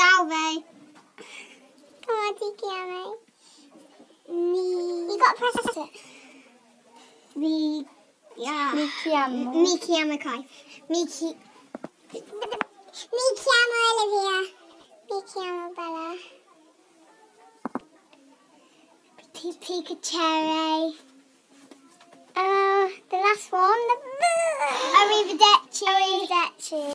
Salve. Come on, ti chiami. You got to press it. Mi chiamo Kai. Mi chiamo Olivia. Mi chiamo Bella. Pikachu. The last one. Arrivederci. Arrivederci.